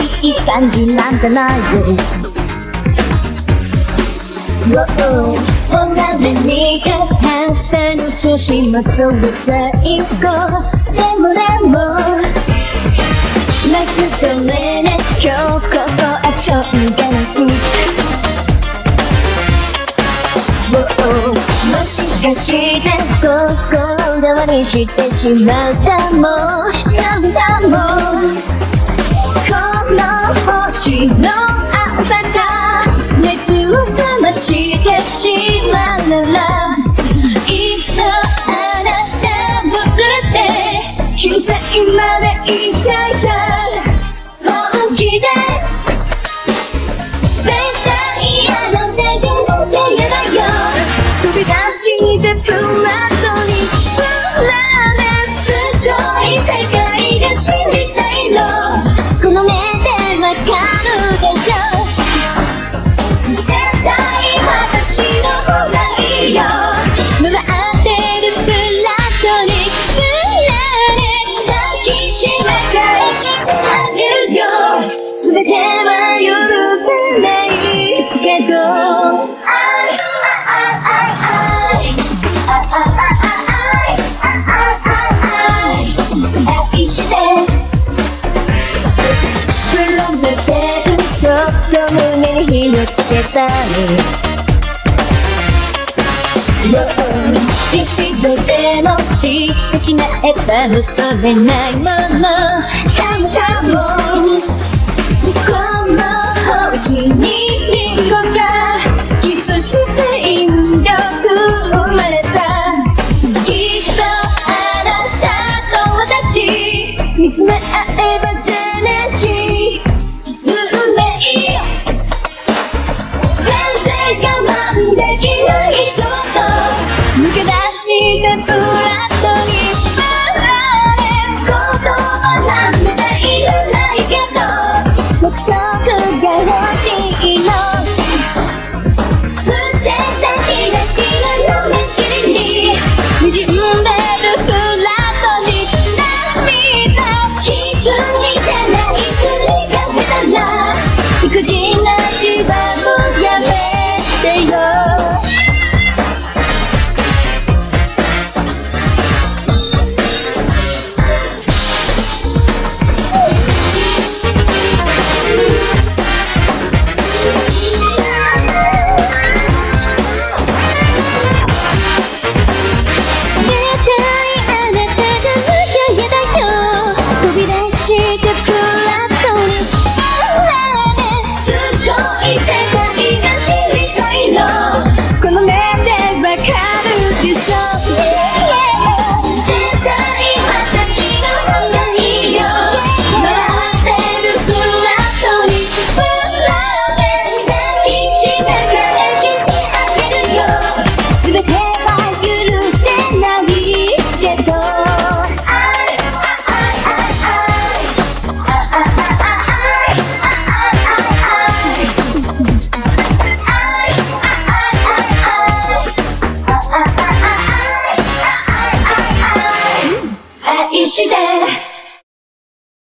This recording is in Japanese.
いい感じなんじゃないよ。俺にかったの調子もちょうど最高。でも泣くとね、今日こそアクションがなくもしかして心変わりしてしまうかも。この星の朝が熱を冷ましてしまうなら、いっそあなたを連れて9歳まで行っちゃいたい。本気で絶対嫌なんて自分で言えないよ。飛び出してプラトニック、プラネットすごい世界が知りたいの。この目でわかるでしょ。絶対私の方がいいよ。回ってるプラトニック、プラネット抱きしめ返してあげるよ。全ては許せないけど、愛してプロメテウス、そっと胸に火をつけたい。一度でも知ってしまえば戻れないもの。カモ